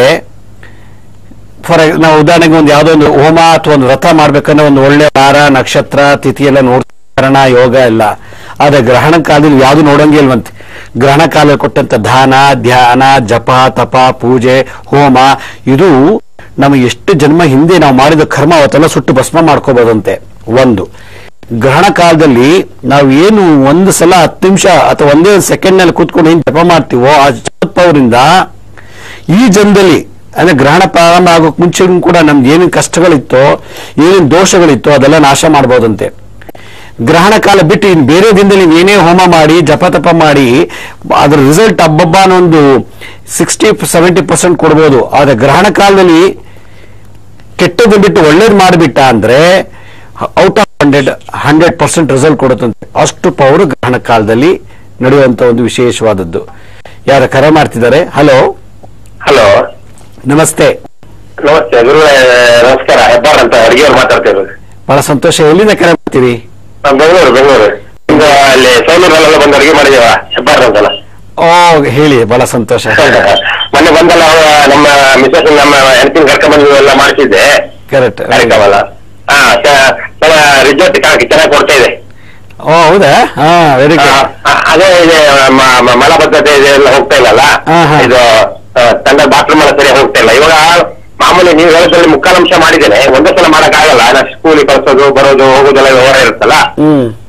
ಫಾರ್ ನಾವು ಉದಾಹರಣೆಗೆ ಒಂದು ಯಾವ್ದೋ ಒಂದು ಹೋಮ ಅಥವಾ ಒಂದು ವ್ರತ ಮಾಡ್ಬೇಕಂದ್ರೆ ಒಂದು ಒಳ್ಳೆ ವಾರ ನಕ್ಷತ್ರ ತಿಥಿ ಎಲ್ಲ ನೋಡ್ತಾರಣ ಯೋಗ ಎಲ್ಲ. ಆದ್ರೆ ಗ್ರಹಣ ಕಾಲದಲ್ಲಿ ಯಾವ್ದು ನೋಡಂಗೆ ಇಲ್ವಂತೆ. ಗ್ರಹಣ ಕಾಲ ಕೊಟ್ಟಂತ ದಾನ, ಧ್ಯಾನ, ಜಪ, ತಪ, ಪೂಜೆ, ಹೋಮ ಇದು ನಮಗೆ ಎಷ್ಟು ಜನ್ಮ ಹಿಂದೆ ನಾವು ಮಾಡಿದ ಕರ್ಮ ಅವತ್ತೆಲ್ಲ ಸುಟ್ಟು ಭಸ್ಮ ಮಾಡ್ಕೋಬಹುದಂತೆ. ಒಂದು ಗ್ರಹಣ ಕಾಲದಲ್ಲಿ ನಾವು ಏನು ಒಂದು ಸಲ ಹತ್ತು ನಿಮಿಷ ಅಥವಾ ಒಂದೇ ಸೆಕೆಂಡ್ ನಲ್ಲಿ ಕೂತ್ಕೊಂಡು ಏನ್ ಜಪ ಮಾಡ್ತೀವೋ ಆ ಜಪದಿಂದ ಈ ಜನ್ಮದಲ್ಲಿ ಅಂದ್ರೆ ಗ್ರಹಣ ಪ್ರಾರಂಭ ಆಗೋಕ್ ಮುಂಚೆ ಕೂಡ ನಮ್ದು ಏನೇನು ಕಷ್ಟಗಳಿತ್ತೋ ಏನೇನು ದೋಷಗಳಿತ್ತೋ ಅದೆಲ್ಲ ನಾಶ ಮಾಡಬಹುದಂತೆ. ಗ್ರಹಣ ಕಾಲ ಬಿಟ್ಟು ಇನ್ ಬೇರೆ ದಿನದಲ್ಲಿ ಏನೇ ಹೋಮ ಮಾಡಿ ಜಪ ತಪ ಮಾಡಿ ಅದ್ರ ರಿಸಲ್ಟ್ ಹಬ್ಬಬ್ಬ ಅನ್ನೊಂದು ಸಿಕ್ಸ್ಟಿ ಸೆವೆಂಟಿ ಪರ್ಸೆಂಟ್ ಕೊಡ್ಬೋದು. ಆದ್ರೆ ಗ್ರಹಣ ಕಾಲದಲ್ಲಿ ಕೆಟ್ಟದ್ದು ಬಿಟ್ಟು ಒಳ್ಳೇದು ಮಾಡಿಬಿಟ್ಟ ಅಂದ್ರೆ out of hundred hundred percent result ಕೊಡುತ್ತಂತೆ. ಅಷ್ಟು ಪವರ್ ಗ್ರಹಣ ಕಾಲದಲ್ಲಿ ನಡೆಯುವಂತ ಒಂದು ವಿಶೇಷವಾದದ್ದು. ಯಾರ ಕರೆ ಮಾಡ್ತಿದ್ದಾರೆ? ಹಲೋ. ಹಲೋ, ನಮಸ್ತೆ. ನಮಸ್ತೆ ಗುರು, ನಮಸ್ಕಾರ. ಹೆಬ್ಬಾರ್ ಅಂತ ಅಡಿಗೆಯವ್ರು ಮಾತಾಡ್ತಿರೋದು. ಬಹಳ ಸಂತೋಷ. ಎಲ್ಲಿಂದ ಕರೆ ಮಾಡ್ತೀರಿ? ಬೆಂಗಳೂರು ಬೆಂಗಳೂರು ಈಗ ಅಲ್ಲಿ ಸೌಲೂರಲ್ಲೆಲ್ಲ ಬಂದು ಅಡಿಗೆ ಮಾಡಿದೇವ ಹೆಬ್ಬಾರ್ ಅಂತಲ್ಲ. ಓ ಹೇಳಿ, ಬಹಳ ಸಂತೋಷ. ಮೊನ್ನೆ ಬಂದಲ್ಲ ನಮ್ಮ ಮಿಸಸ್ ನಮ್ಮ ಹೆಣ್ತಿನ ಕರ್ಕೊಂಡ್ ಬಂದು ಎಲ್ಲ ಮಾಡ್ತಿದ್ದೆ. ಕರೆಕ್ಟ್ ಕಾರ್ಯಕ್ರಮ ಹಾ ರಿಸಲ್ಟ್ ಚೆನ್ನಾಗಿ ಕೊಡ್ತಾ ಇದೆ. ಓ ಹೌದಾ? ಹಾ, ವೆರಿ ಗುಡ್. ಅದೇ ಇದೆ ಮಲಬದ್ಧತೆ ಇದೆಲ್ಲ ಹೋಗ್ತಾ ಇಲ್ಲಲ್ಲ, ಇದು ತಂಡ ಬಾತ್ರೂಮ್ ಎಲ್ಲ ಸರಿಯಾಗಿ ಹೋಗ್ತಾ ಇಲ್ಲ. ಇವಾಗ ಮಾಮೂಲಿ ನೀವು ಹೇಳೋದ್ರಲ್ಲಿ ಮುಕ್ಕಾಲಂಶ ಮಾಡಿದ್ದೇನೆ, ಒಂದೇ ಸಲ ಮಾಡಕ್ ಆಗಲ್ಲ. ನಾ ಸ್ಕೂಲಿಗೆ ಕಳ್ಸೋದು ಬರೋದು ಹೋಗೋದೆಲ್ಲ ವ್ಯವಹಾರ ಇರುತ್ತಲ್ಲ.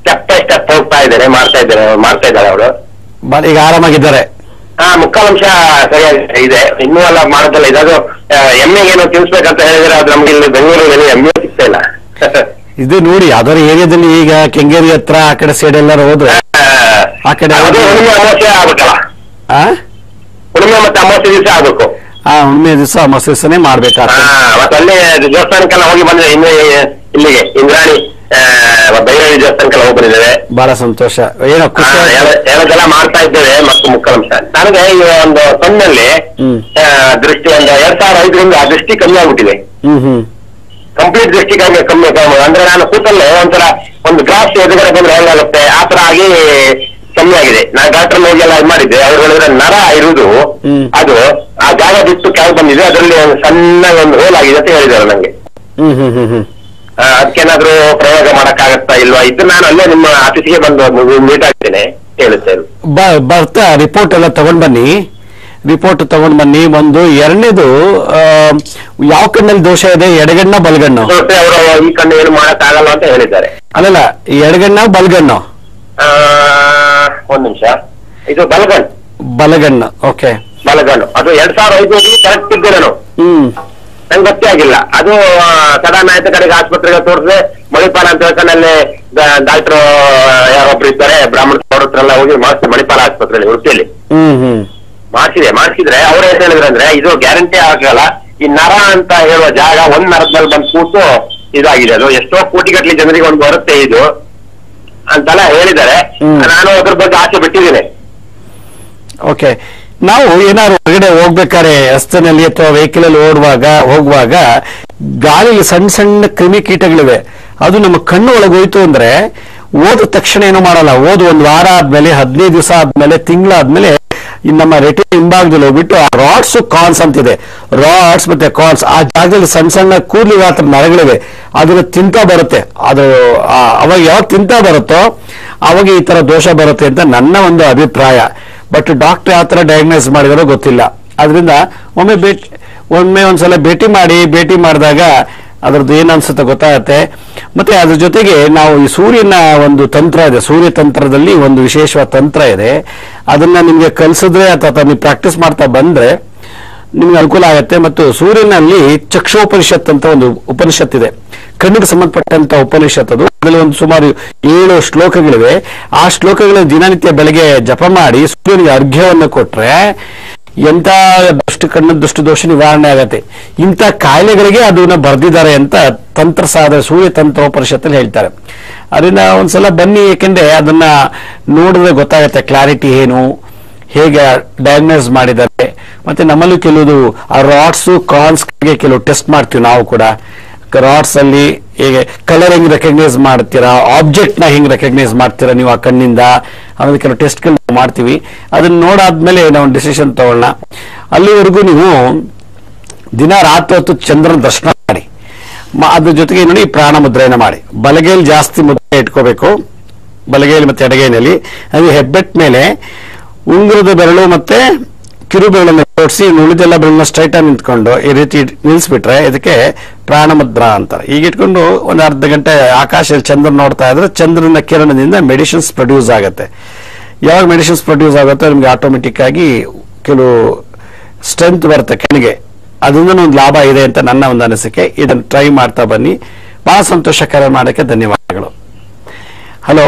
ಸ್ಟೆಪ್ ಬೈ ಸ್ಟೆಪ್ ಹೋಗ್ತಾ ಇದ್ದೇನೆ, ಮಾಡ್ತಾ ಇದ್ದೇನೆ, ಮಾಡ್ತಾ ಇದ್ದಾರೆ ಅವಳು. ಈಗ ಆರಾಮಾಗಿದ್ದಾರೆ? ಹಾ, ಮುಕ್ಕಾಲಂಶ ಸರಿಯಾಗಿ ಇದೆ, ಇನ್ನೂ ಎಲ್ಲ ಮಾಡೋದಲ್ಲ. ಇದಾದ್ರು ಎಮ್ಮೆಗೇನೋ ತಿನ್ಸ್ಬೇಕಂತ ಹೇಳಿದ್ರೆ ಅದು ನಮ್ಗೆ ಇಲ್ಲಿ ಬೆಂಗಳೂರಲ್ಲಿ ಎಮ್ಮೆ ಸಿಗ್ತಾ ಇಲ್ಲ. ಇದು ನೋಡಿ ಯಾವ್ದಾರ ಏರಿಯಾದಲ್ಲಿ ಈಗ ಕೆಂಗೇರಿ ಹತ್ರ ಆ ಕಡೆ ಸೈಡ್ ಎಲ್ಲಾರು ಹೋದ್ರೆ ಆ ಕಡೆ ಹುಣ್ಣಿಮೆ ಅಮಾವಾಸ್ಯೆ ಆಗ್ಬೇಕಲ್ಲ, ಹುಣ್ಣಿಮೆ ಮತ್ತೆ ಅಮಾವಾಸ್ಯೆ ದಿವಸ ಆಗ್ಬೇಕು. ಹಾ, ಹುಣ್ಣಿಮೆ ದಿವಸ ಅಮಾವಾಸ್ಯೆ ದಿವಸನೇ ಮಾಡ್ಬೇಕಾಗ್ತದೆ. ಮತ್ತೆ ಅಲ್ಲೇ ದೇವಸ್ಥಾನಕ್ಕೆಲ್ಲ ಹೋಗಿ ಬಂದ್ರೆ ಇನ್ನು ಇಲ್ಲಿಗೆ ಇಂದ್ರಾಣಿ ಭೈರವಿ ದೇವಸ್ಥಾನಕ್ಕೆಲ್ಲ ಹೋಗಿ ಬಂದಿದ್ದೇವೆ. ಬಹಳ ಸಂತೋಷ. ಏನೋ ಹೇಳೋದೆಲ್ಲ ಮಾಡ್ತಾ ಇದ್ದೇವೆ. ಮತ್ತು ಮುಖ್ಯಾಂಶ ನನಗೆ ಈ ಒಂದು ಕಣ್ಣಲ್ಲಿ ದೃಷ್ಟಿ ಒಂದು ಎರಡ್ ಸಾವಿರ ಐದರಿಂದ ದೃಷ್ಟಿ ಕಮ್ಮಿ ಆಗ್ಬಿಟ್ಟಿದೆ. ಹ್ಮ್ ಹ್ಮ್ ಕಂಪ್ಲೀಟ್ ದೃಷ್ಟಿ ಕಮ್ಮಿ ಕಮ್ಮಿ ಅಂದ್ರೆ ನಾನು ಕೂತಲ್ಲೇ ಒಂಥರ ಒಂದು ಗ್ಲಾಸ್ ಎದುರುಗಡೆ ಬಂದ್ರೆ ಹೇಗಾಗುತ್ತೆ ಆ ತರ ಆಗಿ ಕಮ್ಮಿ ಆಗಿದೆ. ನಾನು ಡಾಕ್ಟರ್ ಹೋಗಿಲ್ಲ ಇದು ಮಾಡಿದ್ದೆ, ಅವ್ರು ಹೇಳಿದ್ರೆ ನರ ಇರುವುದು ಅದು ಆ ಜಾಗ ಬಿಟ್ಟು ಕೆಳಗೆ ಬಂದಿದೆ, ಅದರಲ್ಲಿ ಒಂದು ಸಣ್ಣ ಒಂದು ಹೋಲ್ ಆಗಿದೆ ಅಂತ ಹೇಳಿದ್ದಾರೆ ನಂಗೆ. ಹ್ಮ್ ಹ್ಮ್ ಹ್ಮ್ ಹ್ಮ್ ಅದಕ್ಕೇನಾದ್ರೂ ಪ್ರಯೋಗ ಮಾಡಕ್ಕಾಗತ್ತಾ ಇಲ್ವಾ? ಇದು ನಾನು ಅಲ್ಲೇ ನಿಮ್ಮ ಆಫೀಸಿಗೆ ಬಂದು ಮೀಟ್ ಆಗ್ತೇನೆ ಹೇಳುತ್ತೇನೆ. ಬರ್ತಾ ರಿಪೋರ್ಟ್ ಎಲ್ಲ ತಗೊಂಡ್ ಬನ್ನಿ, ರಿಪೋರ್ಟ್ ತಗೊಂಡ್ ಬನ್ನಿ. ಒಂದು ಎರಡನೇದು, ಯಾವ ಕಣ್ಣಲ್ಲಿ ದೋಷ ಇದೆ, ಎಡಗಣ್ಣ ಬಲಗಣ್ಣು? ಅವರು ಈ ಕಣ್ಣು ಏನು ಮಾಡಕ್ ಆಗಲ್ಲ ಅಂತ ಹೇಳಿದ್ದಾರೆ. ಅಲ್ಲಲ್ಲ, ಎಡಗಣ್ಣ ಬಲಗಣ್ಣು? ಒಂದ್ ನಿಮಿಷ, ಇದು ಬಲಗಣ್ಣು. ಬಲಗಣ್ಣು, ಓಕೆ. ಬಲಗಣ್ಣು ಅದು ಎರಡ್ ಸಾವಿರ ಐದು ಕರೆಕ್ಟ್ ಇದ್ದೆ ನಾನು. ಹ್ಮ್ ನಂಗೆ ಗೊತ್ತೇ ಆಗಿಲ್ಲ. ಅದು ಸಡನ್ ಆಯ್ತು, ಕಡೆಗೆ ಆಸ್ಪತ್ರೆಗೆ ತೋರಿಸಿದೆ. ಮಣಿಪಾಲ ಅಂತ ಹೇಳ್ಕೊಂಡಲ್ಲಿ ಡಾಕ್ಟರ್ ಯಾರೊಬ್ರು ಇದ್ದಾರೆ ಬ್ರಾಹ್ಮಣ ಅವ್ರತ್ರೆಲ್ಲ ಹೋಗಿ ಮಾಡಿಸಿದೆ ಮಣಿಪಾಲ ಆಸ್ಪತ್ರೆಯಲ್ಲಿ ಉಡುಪಿಯಲ್ಲಿ. ಹ್ಮ್ ಹ್ಮ್ ಮಾಡಿಸಿದೆ. ಮಾಡಿಸಿದ್ರೆ ಅವ್ರು ಏನ್ ಹೇಳಿದ್ರೆ ಅಂದ್ರೆ ಇದು ಗ್ಯಾರಂಟಿ ಆಗಲ್ಲ, ಈ ನರ ಅಂತ ಹೇಳುವ ಜಾಗ ಒಂದ್ ನರದ ಮೇಲೆ ಬಂದು ಕೂತು ಇದಾಗಿದೆ, ಅದು ಎಷ್ಟೋ ಕೋಟಿಗಟ್ಟಲೆ ಜನರಿಗೆ ಒಂದು ಬರುತ್ತೆ ಇದು ಅಂತೆಲ್ಲ ಹೇಳಿದ್ದಾರೆ. ನಾನು ಅದ್ರ ಬಗ್ಗೆ ಆಸೆ ಬಿಟ್ಟಿದ್ದೀನಿ. ಓಕೆ. ನಾವು ಏನಾದ್ರು ಹೊರಗಡೆ ಹೋಗ್ಬೇಕಾದ್ರೆ ರಸ್ತೆನಲ್ಲಿ ಅಥವಾ ವೆಹಿಕಲ್ ಅಲ್ಲಿ ಓಡುವಾಗ ಹೋಗುವಾಗ ಗಾಳಿಲಿ ಸಣ್ಣ ಸಣ್ಣ ಕ್ರಿಮಿಕೀಟಗಳಿವೆ, ಅದು ನಮ್ಮ ಕಣ್ಣು ಒಳಗೆ ಹೋಯ್ತು ಅಂದ್ರೆ ಓದ ತಕ್ಷಣ ಏನು ಮಾಡಲ್ಲ. ಓದ್ ಒಂದ್ ವಾರ ಆದ್ಮೇಲೆ, ಹದಿನೈದು ದಿವಸ ಆದ್ಮೇಲೆ, ತಿಂಗಳಾದ್ಮೇಲೆ ನಮ್ಮ ರೆಟಿನ ಹಿಂಭಾಗದಲ್ಲಿ ಹೋಗ್ಬಿಟ್ಟು ಆ ರಾಡ್ಸ್ ಕಾನ್ಸ್ ಅಂತಿದೆ, ರಾಡ್ಸ್ ಮತ್ತೆ ಕಾನ್ಸ್ ಆ ಜಾಗದಲ್ಲಿ ಸಣ್ಣ ಸಣ್ಣ ಕೂದಲು ಮಾತ್ರ ನರಗಳಿವೆ, ಅದನ್ನ ತಿಂತಾ ಬರುತ್ತೆ. ಅದು ಅವಾಗ ಯಾವಾಗ ತಿಂತಾ ಬರುತ್ತೋ ಅವಾಗ ಈ ತರ ದೋಷ ಬರುತ್ತೆ ಅಂತ ನನ್ನ ಒಂದು ಅಭಿಪ್ರಾಯ. ಬಟ್ ಡಾಕ್ಟರ್ ಯಾವ ತರ ಡಯಾಗ್ನೈಸ್ ಮಾಡಿದಾರೋ ಗೊತ್ತಿಲ್ಲ. ಅದರಿಂದ ಒಮ್ಮೆ ಭೇಟಿ ಒಮ್ಮೆ ಒಂದ್ಸಲ ಭೇಟಿ ಮಾಡಿ, ಭೇಟಿ ಮಾಡಿದಾಗ ಅದ್ರದ್ದು ಏನ್ ಅನ್ಸುತ್ತೆ ಗೊತ್ತಾಗತ್ತೆ. ಮತ್ತೆ ಅದ್ರ ಜೊತೆಗೆ ನಾವು ಈ ಸೂರ್ಯನ ಒಂದು ತಂತ್ರ ಇದೆ, ಸೂರ್ಯ ತಂತ್ರದಲ್ಲಿ ಒಂದು ವಿಶೇಷವಾದ ತಂತ್ರ ಇದೆ. ಅದನ್ನ ನಿಮ್ಗೆ ಕಲಿಸಿದ್ರೆ ಅಥವಾ ನೀವು ಪ್ರಾಕ್ಟೀಸ್ ಮಾಡ್ತಾ ಬಂದ್ರೆ ನಿಮ್ಗೆ ಅನುಕೂಲ ಆಗುತ್ತೆ. ಮತ್ತು ಸೂರ್ಯನಲ್ಲಿ ಚಕ್ಷೋಪನಿಷತ್ ಅಂತ ಒಂದು ಉಪನಿಷತ್ ಇದೆ, ಕಣ್ಣಿಗೆ ಸಂಬಂಧಪಟ್ಟಂತ ಉಪನಿಷತ್. ಅದು ಅದರಲ್ಲಿ ಒಂದು ಸುಮಾರು ಏಳು ಶ್ಲೋಕಗಳಿವೆ. ಆ ಶ್ಲೋಕಗಳನ್ನು ದಿನನಿತ್ಯ ಬೆಳಗ್ಗೆ ಜಪ ಮಾಡಿ ಸೂರ್ಯನಿಗೆ ಅರ್ಘ್ಯವನ್ನು ಕೊಟ್ರೆ ಎಂತ ದುಷ್ಟ ಕಣ್ಣ ದುಷ್ಟ ದೋಷ ನಿವಾರಣೆ ಆಗತ್ತೆ. ಇಂಥ ಕಾಯಿಲೆಗಳಿಗೆ ಅದನ್ನ ಬರೆದಿದ್ದಾರೆ ಅಂತ ತಂತ್ರ ಸಾಧನೆ ಸೂರ್ಯ ತಂತ್ರೋಪನಿಷತ್ತಲ್ಲಿ ಹೇಳ್ತಾರೆ. ಅದರಿಂದ ಒಂದ್ಸಲ ಬನ್ನಿ, ಯಾಕೆಂದ್ರೆ ಅದನ್ನ ನೋಡಿದ್ರೆ ಗೊತ್ತಾಗತ್ತೆ ಕ್ಲಾರಿಟಿ ಏನು, ಹೇಗೆ ಡಯಾಗ್ನೋಸ್ ಮಾಡಿದ್ದಾರೆ. ಮತ್ತೆ ನಮ್ಮಲ್ಲೂ ಕೆಲವು ಆ ರಾಡ್ಸ್ ಕಾನ್ಸ್ ಕೆಲವು ಟೆಸ್ಟ್ ಮಾಡ್ತೀವಿ ನಾವು ಕೂಡ. ರಾಡ್ಸ್ ಅಲ್ಲಿ ಹೇಗೆ ಕಲರ್ ಹೆಂಗ್ ರೆಕಗ್ನೈಸ್ ಮಾಡ್ತೀರಾ, ಆಬ್ಜೆಕ್ಟ್ ನ ಹೆಂಗ್ ರೆಕಗ್ನೈಸ್ ಮಾಡ್ತೀರಾ ನೀವು ಆ ಕಣ್ಣಿಂದ, ಆಮೇಲೆ ಕೆಲವು ಟೆಸ್ಟ್ಗಳು ಮಾಡ್ತೀವಿ. ಅದನ್ನ ನೋಡಾದ್ಮೇಲೆ ನಾವು ಡಿಸಿಷನ್ ತಗೊಳ್ಳೋಣ. ಅಲ್ಲಿವರೆಗೂ ನೀವು ದಿನ ರಾತ್ರಿ ಹೊತ್ತು ಚಂದ್ರನ ದರ್ಶನ ಮಾಡಿ, ಅದ್ರ ಜೊತೆಗೆ ನೋಡಿ ಪ್ರಾಣ ಮುದ್ರೆಯನ್ನು ಮಾಡಿ. ಬಲಗೈಲಿ ಜಾಸ್ತಿ ಮುದ್ರೆ ಇಟ್ಕೋಬೇಕು, ಬಲಗೈಲಿ ಮತ್ತೆ ಎಡಗೈನಲ್ಲಿ. ಅದು ಹೆಬ್ಬೆಟ್ ಮೇಲೆ ಉಂಗುರದ ಬೆರಳು ಮತ್ತೆ ಕಿರು ಬೆರಳನ್ನು ಜೋಡಿಸಿ ಉಳಿದೆಲ್ಲ ಬೆರಳನ್ನ ಸ್ಟ್ರೈಟ್ ಆಗಿ ನಿಂತ್ಕೊಂಡು ಈ ರೀತಿ ನಿಲ್ಲಿಸ್ಬಿಟ್ರೆ ಇದಕ್ಕೆ ಪ್ರಾಣಮುದ್ರಾ ಅಂತಾರೆ. ಈಗ ಇಟ್ಕೊಂಡು ಒಂದು ಅರ್ಧ ಗಂಟೆ ಆಕಾಶದಲ್ಲಿ ಚಂದ್ರ ನೋಡ್ತಾ ಇದ್ರೆ ಚಂದ್ರನ ಕಿರಣದಿಂದ ಮೆಡಿಸಿನ್ಸ್ ಪ್ರೊಡ್ಯೂಸ್ ಆಗುತ್ತೆ. ಯಾವಾಗ ಮೆಡಿಸಿನ್ಸ್ ಪ್ರೊಡ್ಯೂಸ್ ಆಗುತ್ತೆ ನಿಮ್ಗೆ ಆಟೋಮೆಟಿಕ್ ಆಗಿ ಕೆಲವು ಸ್ಟ್ರೆಂತ್ ಬರುತ್ತೆ ಕಣ್ಣಿಗೆ. ಅದರಿಂದ ಒಂದು ಲಾಭ ಇದೆ ಅಂತ ನನ್ನ ಒಂದು ಅನಿಸಿಕೆ. ಇದನ್ನು ಟ್ರೈ ಮಾಡ್ತಾ ಬನ್ನಿ. ಬಹಳ ಸಂತೋಷಕರ ಮಾಡೋಕ್ಕೆ ಧನ್ಯವಾದಗಳು. ಹಲೋ,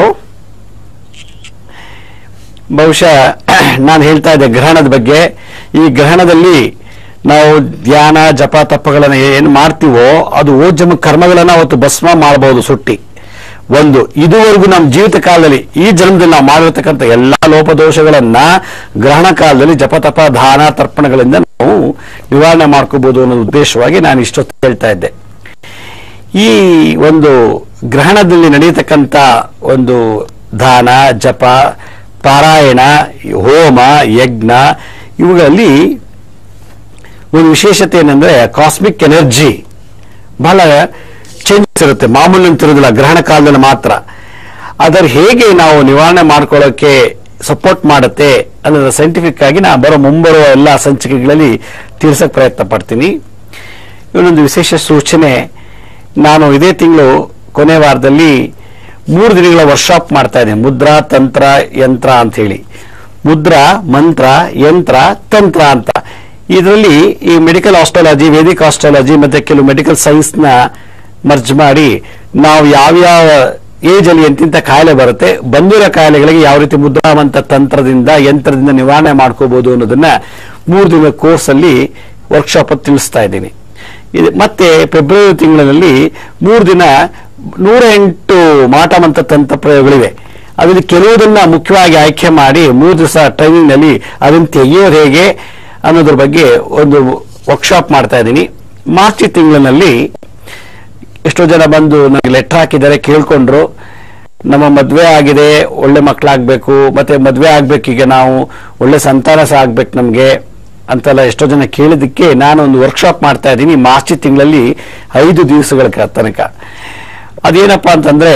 ಬಹುಶಃ ನಾನು ಹೇಳ್ತಾ ಇದ್ದೆ ಗ್ರಹಣದ ಬಗ್ಗೆ. ಈ ಗ್ರಹಣದಲ್ಲಿ ನಾವು ಧ್ಯಾನ ಜಪ ತಪ್ಪಗಳನ್ನು ಏನು ಮಾಡ್ತೀವೋ ಅದು ಓಜಮ ಕರ್ಮಗಳನ್ನ ಅವತ್ತು ಭಸ್ಮ ಮಾಡಬಹುದು ಸುಟ್ಟಿ. ಒಂದು, ಇದುವರೆಗೂ ನಮ್ಮ ಜೀವಿತ ಕಾಲದಲ್ಲಿ ಈ ಜನ್ಮದಲ್ಲಿ ನಾವು ಮಾಡಿರ್ತಕ್ಕಂಥ ಎಲ್ಲಾ ಲೋಪದೋಷಗಳನ್ನ ಗ್ರಹಣ ಕಾಲದಲ್ಲಿ ಜಪ ತಪ ದಾನ ತರ್ಪಣಗಳಿಂದ ನಾವು ನಿವಾರಣೆ ಮಾಡ್ಕೋಬಹುದು ಅನ್ನೋ ಉದ್ದೇಶವಾಗಿ ನಾನು ಇಷ್ಟೊತ್ತು ಹೇಳ್ತಾ ಇದ್ದೆ. ಈ ಒಂದು ಗ್ರಹಣದಲ್ಲಿ ನಡೆಯತಕ್ಕಂಥ ಒಂದು ದಾನ ಜಪ ಪಾರಾಯಣ ಹೋಮ ಯಜ್ಞ ಇವುಗಳಲ್ಲಿ ಒಂದು ವಿಶೇಷತೆ ಏನಂದ್ರೆ ಕಾಸ್ಮಿಕ್ ಎನರ್ಜಿ ಬಹಳ ಚೇಂಜಸ್ ಇರುತ್ತೆ, ಮಾಮೂಲಿ ಅಂತಿರೋದಿಲ್ಲ, ಗ್ರಹಣ ಕಾಲದಲ್ಲಿ ಮಾತ್ರ. ಅದರ ಹೇಗೆ ನಾವು ನಿವಾರಣೆ ಮಾಡ್ಕೊಳ್ಳೋಕೆ ಸಪೋರ್ಟ್ ಮಾಡುತ್ತೆ ಅನ್ನೋದು ಸೈಂಟಿಫಿಕ್ ಆಗಿ ನಾ ಬರೋ ಮುಂಬರುವ ಎಲ್ಲ ಸಂಚಿಕೆಗಳಲ್ಲಿ ತಿಳಿಸಕ್ ಪ್ರಯತ್ನ ಪಡ್ತೀನಿ. ಇನ್ನೊಂದು ವಿಶೇಷ ಸೂಚನೆ, ನಾನು ಇದೇ ತಿಂಗಳು ಕೊನೆ ವಾರದಲ್ಲಿ ಮೂರು ದಿನಗಳ ವರ್ಕ್ಶಾಪ್ ಮಾಡ್ತಾ ಇದ್ದೀನಿ. ಮುದ್ರಾ, ತಂತ್ರ, ಯಂತ್ರ ಅಂತ ಹೇಳಿ. ಮುದ್ರಾ, ಮಂತ್ರ, ಯಂತ್ರ, ತಂತ್ರ ಅಂತ. ಇದರಲ್ಲಿ ಈ ಮೆಡಿಕಲ್ ಆಸ್ಟ್ರಾಲಜಿ, ವೇದಿಕ್ ಆಸ್ಟ್ರಾಲಜಿ ಮತ್ತೆ ಕೆಲವು ಮೆಡಿಕಲ್ ಸೈನ್ಸ್ ನ ಮರ್ಜ್ ಮಾಡಿ ನಾವು ಯಾವ್ಯಾವ ಏಜ್ ಅಲ್ಲಿ ಎಂತಿಂತ ಕಾಯಿಲೆ ಬರುತ್ತೆ, ಬಂದಿರೋ ಕಾಯಿಲೆಗಳಿಗೆ ಯಾವ ರೀತಿ ಮುದ್ರಾವಂತ ತಂತ್ರದಿಂದ, ಯಂತ್ರದಿಂದ ನಿವಾರಣೆ ಮಾಡ್ಕೋಬಹುದು ಅನ್ನೋದನ್ನ ಮೂರು ದಿನ ಕೋರ್ಸ್ ಅಲ್ಲಿ ವರ್ಕ್ಶಾಪ್ ತಿಳಿಸ್ತಾ ಇದ್ದೀನಿ. ಮತ್ತೆ ಫೆಬ್ರವರಿ ತಿಂಗಳಲ್ಲಿ ಮೂರು ದಿನ ನೂರ ಎಂಟು ಮಾಟಮಂತ್ರ ತಂತ್ರ ಪ್ರಯೋಗಗಳಿವೆ. ಅದರಲ್ಲಿ ಕೆಲವುದನ್ನ ಮುಖ್ಯವಾಗಿ ಆಯ್ಕೆ ಮಾಡಿ ಮೂರು ದಿವಸ ಟ್ರೈನಿಂಗ್ ನಲ್ಲಿ ಅದನ್ನು ತೆಗೆಯೋದು ಹೇಗೆ ಅನ್ನೋದ್ರ ಬಗ್ಗೆ ಒಂದು ವರ್ಕ್ಶಾಪ್ ಮಾಡ್ತಾ ಇದ್ದೀನಿ. ಮಾರ್ಚ್ ತಿಂಗಳಿನಲ್ಲಿ ಎಷ್ಟೋ ಜನ ಬಂದು ನನಗೆ ಲೆಟರ್ ಹಾಕಿದ್ದಾರೆ, ಕೇಳ್ಕೊಂಡ್ರು ನಮ್ಮ ಮದ್ವೆ ಆಗಿದೆ, ಒಳ್ಳೆ ಮಕ್ಕಳಾಗ್ಬೇಕು, ಮತ್ತೆ ಮದ್ವೆ ಆಗ್ಬೇಕು, ಈಗ ನಾವು ಒಳ್ಳೆ ಸಂತಾನ ಸಹ ಆಗ್ಬೇಕು ನಮ್ಗೆ ಅಂತೆಲ್ಲ ಎಷ್ಟೋ ಜನ ಕೇಳಿದಕ್ಕೆ ನಾನು ಒಂದು ವರ್ಕ್ಶಾಪ್ ಮಾಡ್ತಾ ಇದ್ದೀನಿ ಮಾರ್ಚ್ ತಿಂಗಳಲ್ಲಿ ಐದು ದಿವಸಗಳ ತನಕ. ಅದೇನಪ್ಪಾ ಅಂತಂದ್ರೆ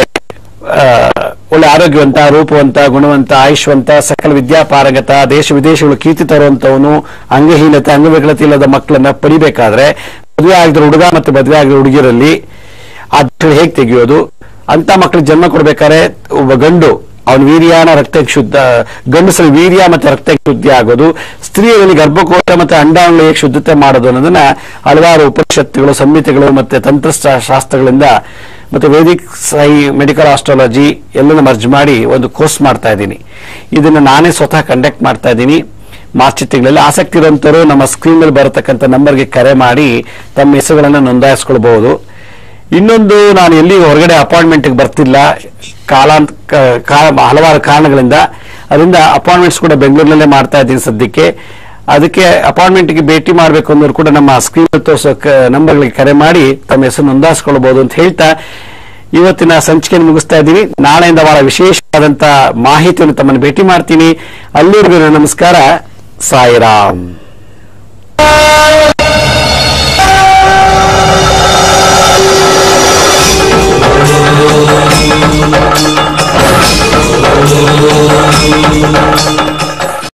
ಒಳ್ಳೆ ಆರೋಗ್ಯವಂತ, ರೂಪವಂತ, ಗುಣವಂತ, ಆಯುಷ್ವಂತ, ಸಕಲ ವಿದ್ಯಾಪಾರಗತ, ದೇಶ ವಿದೇಶಗಳು ಕೀರ್ತಿ ತರುವಂತವನು, ಅಂಗಹೀನತೆ, ಅಂಗವಿಕಲತೆ ಇಲ್ಲದ ಮಕ್ಕಳನ್ನ ಪಡಿಬೇಕಾದ್ರೆ ಮದುವೆ ಆಗಿದ್ರೆ ಹುಡುಗ ಮತ್ತೆ ಮದುವೆ ಆಗಿರೋ ಹುಡುಗಿರಲ್ಲಿ ಆ ಹೇಗೆ ತೆಗೆಯೋದು, ಅಂತ ಮಕ್ಕಳಿಗೆ ಜನ್ಮ ಕೊಡ್ಬೇಕಾದ್ರೆ ಒಬ್ಬ ಗಂಡು ಅವನ ವೀರ್ಯಾನ ರಕ್ತ ಶುದ್ಧ, ಗಂಡಸರ ವೀರ್ಯ ಮತ್ತೆ ರಕ್ತ ಶುದ್ಧಿ ಆಗೋದು, ಸ್ತ್ರೀಯರಲ್ಲಿ ಗರ್ಭಕೋಶ ಮತ್ತೆ ಅಂಡಾಂಗ ಹೇಗೆ ಶುದ್ಧತೆ ಮಾಡೋದು ಅನ್ನೋದನ್ನ ಹಲವಾರು ಉಪನಿಷತ್ತುಗಳು, ಸಂಹಿತೆಗಳು ಮತ್ತೆ ತಂತ್ರಶಾಸ್ತ್ರಗಳಿಂದ ಮತ್ತೆ ವೇದಿಕ್ ಸೈ ಮೆಡಿಕಲ್ ಆಸ್ಟ್ರಾಲಜಿ ಎಲ್ಲನ ಮರ್ಜ್ ಮಾಡಿ ಒಂದು ಕೋರ್ಸ್ ಮಾಡ್ತಾ ಇದ್ದೀನಿ. ಇದನ್ನ ನಾನೇ ಸ್ವತಃ ಕಂಡಕ್ಟ್ ಮಾಡ್ತಾ ಇದ್ದೀನಿ ಮಾರ್ಚ್ ತಿಂಗಳಲ್ಲಿ. ಆಸಕ್ತಿ ಇರುವಂತವರು ನಮ್ಮ ಸ್ಕ್ರೀನ್ ಮೇಲೆ ಬರತಕ್ಕಂಥ ನಂಬರ್ಗೆ ಕರೆ ಮಾಡಿ ತಮ್ಮ ಹೆಸರುಗಳನ್ನು ನೋಂದಾಯಿಸ್ಕೊಳ್ಬಹುದು. ಇನ್ನೊಂದು, ನಾನು ಎಲ್ಲಿ ಹೊರಗಡೆ ಅಪಾಯಿಂಟ್ಮೆಂಟ್ಗೆ ಬರ್ತಿಲ್ಲ ಕಾಲಾಂತ ಹಲವಾರು ಕಾರಣಗಳಿಂದ, ಅದರಿಂದ ಅಪಾಯಿಂಟ್ಮೆಂಟ್ಸ್ ಕೂಡ ಬೆಂಗಳೂರಿನಲ್ಲೇ ಮಾಡ್ತಾ ಇದ್ದೀನಿ ಸದ್ಯಕ್ಕೆ. ಅದಕ್ಕೆ ಅಪಾಯಿಂಟ್ಮೆಂಟ್ಗೆ ಭೇಟಿ ಮಾಡಬೇಕು ಅನ್ನೋರು ಕೂಡ ನಮ್ಮ ಸ್ಕ್ರೀನ್ ತೋರಿಸೋ ನಂಬರ್ಗಳಿಗೆ ಕರೆ ಮಾಡಿ ತಮ್ಮ ಹೆಸರು ನೋಂದಾಯಿಸ್ಕೊಳ್ಬಹುದು ಅಂತ ಹೇಳ್ತಾ ಇವತ್ತಿನ ಸಂಚಿಕೆಯನ್ನು ಮುಗಿಸ್ತಾ ಇದ್ದೀನಿ. ನಾಳೆಯಿಂದ ಬಹಳ ವಿಶೇಷವಾದಂತ ಮಾಹಿತಿಯನ್ನು ತಮ್ಮನ್ನು ಭೇಟಿ ಮಾಡ್ತೀನಿ. ಅಲ್ಲಿವರೆಗೂ ನಮಸ್ಕಾರ. ಸಾಯಿರಾಮ್.